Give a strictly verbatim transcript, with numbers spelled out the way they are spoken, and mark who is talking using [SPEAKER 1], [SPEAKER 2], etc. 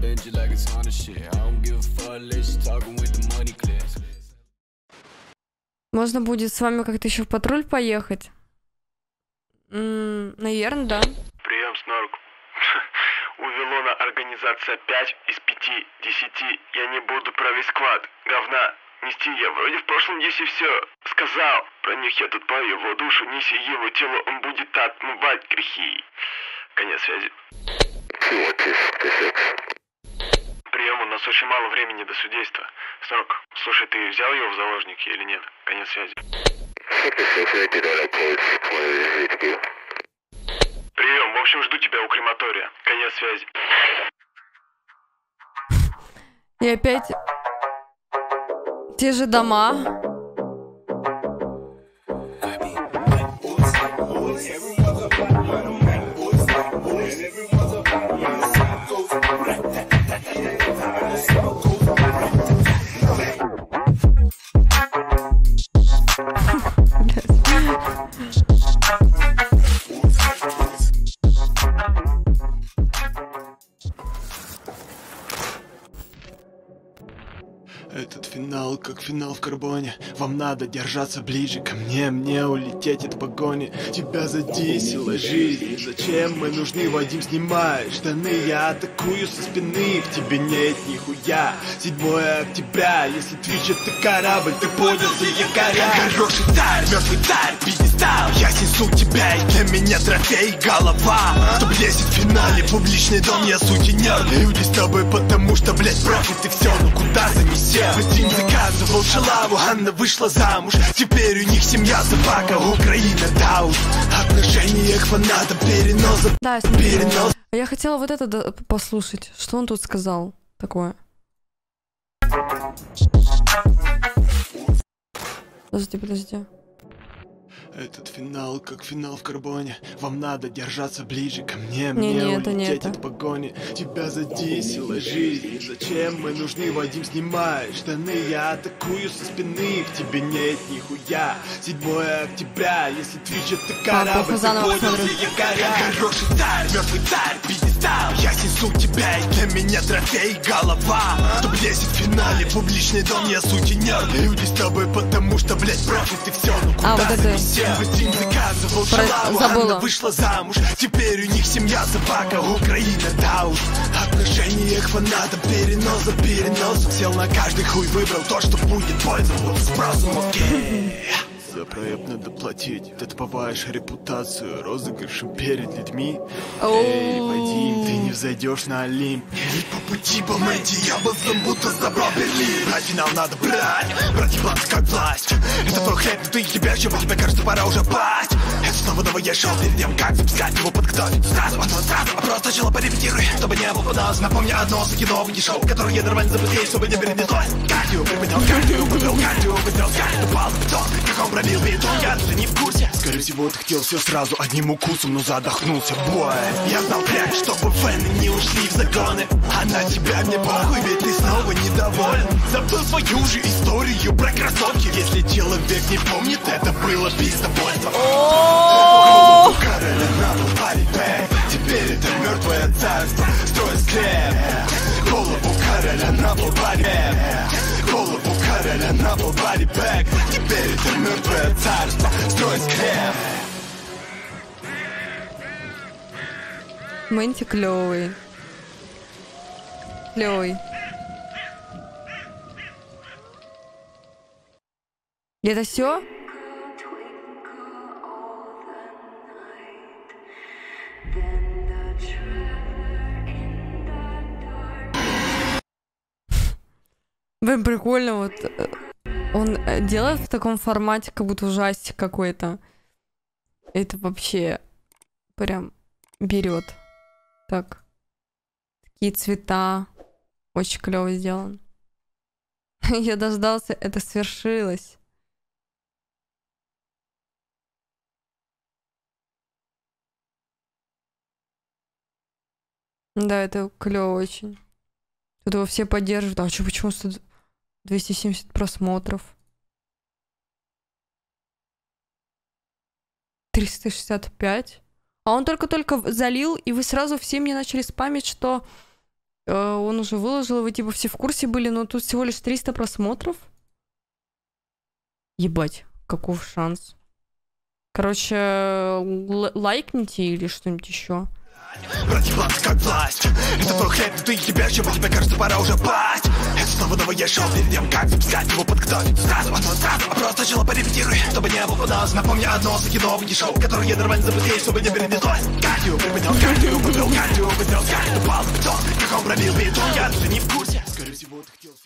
[SPEAKER 1] Можно будет с вами как-то еще в патруль поехать? М-м, наверное, да.
[SPEAKER 2] Прием, Снорк. У Вилона организация пять из пяти, десяти. Я не буду про весь склад. Говна. Нести я вроде в прошлом десе все сказал. Про них я тут пою его душу. Неси его тело, он будет отмывать грехи. Конец связи. Прием, у нас очень мало времени до судейства. Снорк, слушай, ты взял его в заложники или нет? Конец связи. Прием, в общем, жду тебя у крематория. Конец связи.
[SPEAKER 1] И опять те же дома.
[SPEAKER 3] Этот финал, как финал в карбоне. Вам надо держаться ближе ко мне, мне улететь от погони. Тебя задесила жизнь. Зачем мы нужны, Вадим, снимай штаны. Я атакую со спины, в тебе нет нихуя. седьмое октября, если Твич это корабль, ты понял, за якоря. Хороший царь, мертвый царь, пьедестал. Я снесу тебя, и для меня трофей голова. Что блесит в финале, публичный дом, я сутенер. Люди с тобой, потому что, блять, профи, ты все, ну куда занесешь? Вадим заказывал шалаву, Анна вышла замуж. Теперь у них семья, собака, Украина, даут. Отношения к фанатам, перенос,
[SPEAKER 1] да,
[SPEAKER 3] перенос.
[SPEAKER 1] Я хотела вот это послушать. Что он тут сказал такое? Подожди, подожди.
[SPEAKER 3] Этот финал, как финал в карбоне. Вам надо держаться ближе ко мне,
[SPEAKER 1] не,
[SPEAKER 3] мне
[SPEAKER 1] не,
[SPEAKER 3] улететь от погони. Тебя задесила жизнь. Зачем мы нужны, Вадим, снимай штаны. Я атакую со спины, в тебе нет нихуя. седьмое октября, если Твич это корабль, ты понял, за якоря. Хороший царь, мертвый царь, пьедестал. Я снесу тебя, и для меня трофей голова. Что блесит в финале, публичный дом, я сутенер. Люди с тобой, потому что, блять, профи, ты все, ну куда
[SPEAKER 1] а, вот это...
[SPEAKER 3] Вадим заказывал шалаву, Анна вышла замуж. Теперь у них семья, собака, Украина, даут. Отношения к фанатам, перенос за переносом. Сел на каждый хуй, выбрал то, что будет пользоваться спросом, окей. За проект надо платить, ты добываешь репутацию розыгрышем перед людьми. Эй, Вадим, ты не взойдешь на Олимп. Ведь по пути по Мэнди я был сам будто забрал Берлин. На финал надо брать, брать ебаться как власть. Это твой хлеб, но ты ебешь его, тебе кажется, пора уже пасть. Это снова новый я шел перед тем, как запускать его, подготовить сразу, а то сразу, а просто сначала порепетируй, чтобы не попадалось. Напомни одно закидовое шоу, которое я нормально запустил, чтобы не перенеслось. Кардио, приподнял кардио, выпил кардио, выпил кардио, упал в бетон, как он пробил бетон, я даже не в курсе. Скорее всего, ты хотел все сразу одним укусом, но задохнулся, бой. Я знал прям, чтобы фэны не ушли в загоны. А на тебя мне похуй, ведь ты снова недоволен. Забыл свою же историю про кроссовки. Если человек не помнит, это было пиздобольство. Теперь это мертвое царство, строй склеп. Голову короля на пол баре. Голову короля на пол баре бэк. Теперь это мертвое царство, строй склеп.
[SPEAKER 1] Мэнти клевый. Клевый. Это все? Блин, прикольно, вот он делает в таком формате, как будто ужастик какой-то. Это вообще прям берет. Так. Такие цвета. Очень клево сделан. Я дождался, это свершилось. Да, это клево очень. Тут его все поддерживают. А что, почему двести семьдесят просмотров? триста шестьдесят пять. А он только-только залил, и вы сразу все мне начали спамить, что Он уже выложил, вы типа все в курсе были, но тут всего лишь триста просмотров. Ебать, каков шанс. Короче, лайкните или что-нибудь еще.
[SPEAKER 3] Братья, власть как власть. Это твой хлеб, ты тебя, чему тебе кажется, пора уже пасть. Это снова новое шоу, перед тем, как записать его, подготовить сразу, а то сразу, а просто сначала порепетируй, чтобы не был нас. Напомни одно, закиновый шоу, которое я нормально запустил, чтобы не перенеслось. Катю приподнял, Катю выбрал, Катю выделал, как упал на бетон, как он пробил бетон, я даже не в курсе. Скорее всего, ты хотел...